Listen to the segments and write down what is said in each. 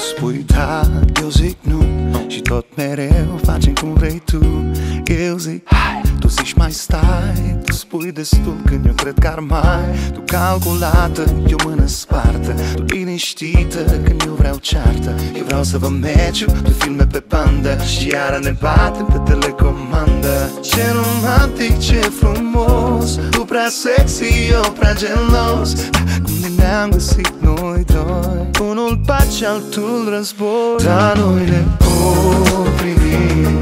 spui da, eu zic nu și tot mereu facem cum vrei tu. Eu zic hai, tu zici mai stai, tu spui destul când eu cred că ar mai. Tu calculată, eu mână spartă, tu liniștită când eu vreau ceartă. Eu vreau să vă meciu, tu filme pe bandă și iară ne batem pe telecomandă. Ce romantic, ce frumos, tu prea sexy, eu prea gelos. Cum ne-am găsit noi doi, unul pace, altul război. Dar noi ne oprim,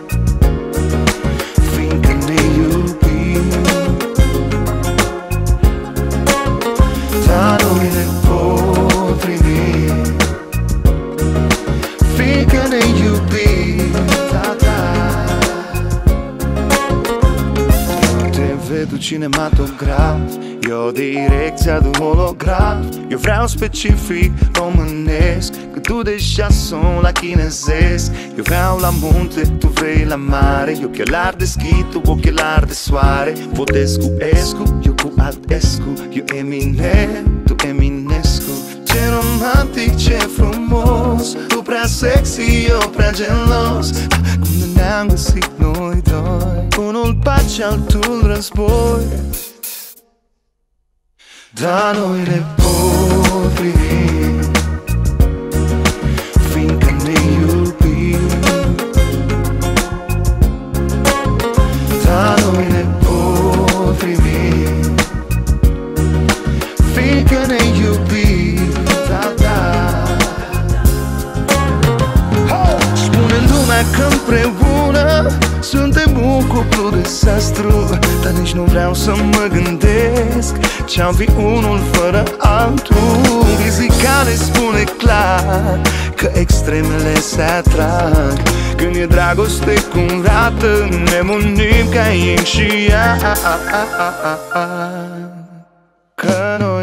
fiindcă ne iubim. Dar noi ne oprim, fiindcă ne iubim. Da, da. TV-ul cinematograf, eu direcția de holograf. Eu vreau specific românesc, că tu deja sunt la chinezesc. Eu vreau la munte, tu vrei la mare. Eu ochelari deschid, tu ochelari de soare. Vodescu, Escu, eu cu Altescu. Eu Eminem, tu Eminescu. Ce romantic, ce frumos, tu prea sexy, eu prea gelos. Cum ne-am găsit noi doi, unul pace, altul război. Dar noi ne oprim, fiindcă ne iubim. Dar noi ne oprim, fiindcă ne iubim. Da, da. Spune lumea că împreună suntem un cuplu dezastru, dar nici nu vreau să mă gândesc ce-am fi unul fără altul. Fizica ne spune clar că extremele se atrag. Când e dragoste curată, ne unim ca yin și yang. Că noi